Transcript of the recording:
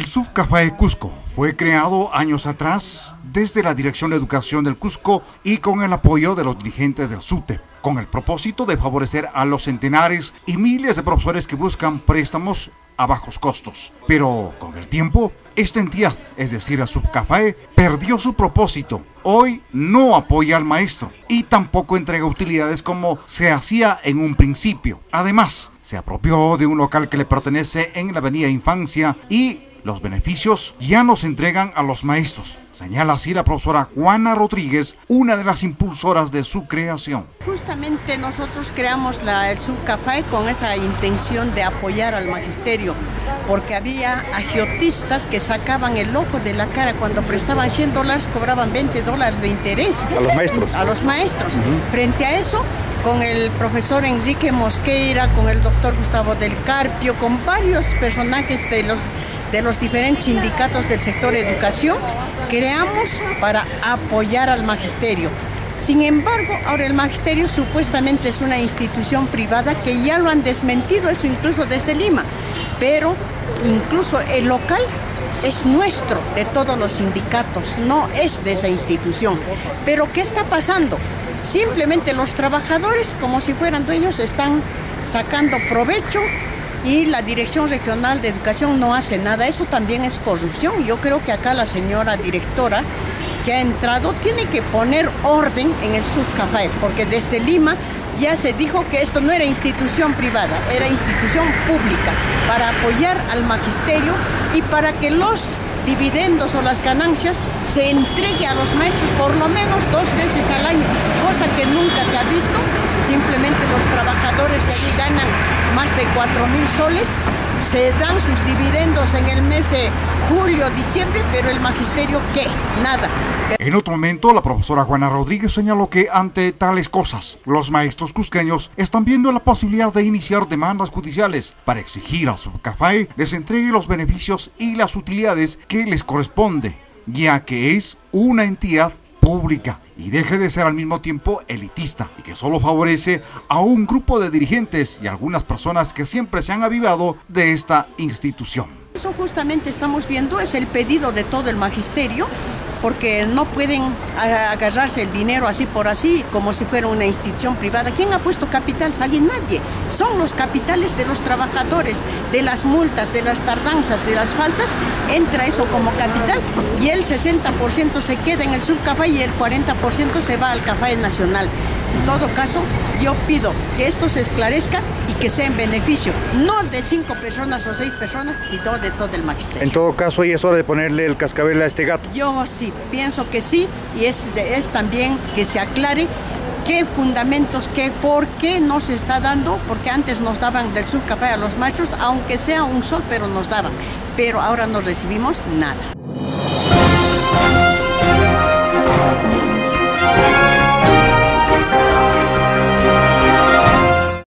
Subcafé Cusco fue creado años atrás desde la Dirección de Educación del Cusco y con el apoyo de los dirigentes del SUTEP, con el propósito de favorecer a los centenares y miles de profesores que buscan préstamos a bajos costos. Pero con el tiempo, esta entidad, es decir, el Subcafé, perdió su propósito. Hoy no apoya al maestro y tampoco entrega utilidades como se hacía en un principio. Además, se apropió de un local que le pertenece en la avenida Infancia y los beneficios ya no se entregan a los maestros, señala así la profesora Juana Rodríguez, una de las impulsoras de su creación. Justamente nosotros creamos el Subcafé con esa intención de apoyar al magisterio, porque había agiotistas que sacaban el ojo de la cara cuando prestaban $100, cobraban $20 de interés. A los maestros. A los maestros. Frente a eso, con el profesor Enrique Mosqueira, con el doctor Gustavo del Carpio, con varios personajes de los diferentes sindicatos del sector educación, creamos para apoyar al magisterio. Sin embargo, ahora el magisterio supuestamente es una institución privada que ya lo han desmentido, eso incluso desde Lima, pero incluso el local es nuestro, de todos los sindicatos, no es de esa institución. Pero ¿qué está pasando? Simplemente los trabajadores, como si fueran dueños, están sacando provecho y la Dirección Regional de Educación no hace nada. Eso también es corrupción. Yo creo que acá la señora directora que ha entrado tiene que poner orden en el Subcafé, porque desde Lima ya se dijo que esto no era institución privada, era institución pública para apoyar al magisterio y para que los dividendos o las ganancias se entregue a los maestros por lo menos 2 veces al año, cosa que nunca se ha visto. Simplemente los trabajadores de allí ganan más de 4.000 soles, se dan sus dividendos en el mes de julio, diciembre, pero el magisterio, ¿qué? Nada. En otro momento, la profesora Juana Rodríguez señaló que ante tales cosas, los maestros cusqueños están viendo la posibilidad de iniciar demandas judiciales para exigir al Subcafé les entregue los beneficios y las utilidades que les corresponde, ya que es una entidad pública y deje de ser al mismo tiempo elitista y que solo favorece a un grupo de dirigentes y algunas personas que siempre se han avivado de esta institución. Eso justamente estamos viendo, es el pedido de todo el magisterio, porque no pueden agarrarse el dinero así por así, como si fuera una institución privada. ¿Quién ha puesto capital? Nadie. Son los capitales de los trabajadores, de las multas, de las tardanzas, de las faltas, entra eso como capital y el 60% se queda en el Subcafé y el 40% se va al Café Nacional. En todo caso, yo pido que esto se esclarezca y que sea en beneficio, no de 5 personas o 6 personas, sino de todo el magisterio. En todo caso, hoy es hora de ponerle el cascabel a este gato. Yo sí, pienso que sí, y es también que se aclare qué fundamentos, por qué no se está dando, porque antes nos daban del Subcafé a los maestros, aunque sea un sol, pero nos daban, pero ahora no recibimos nada.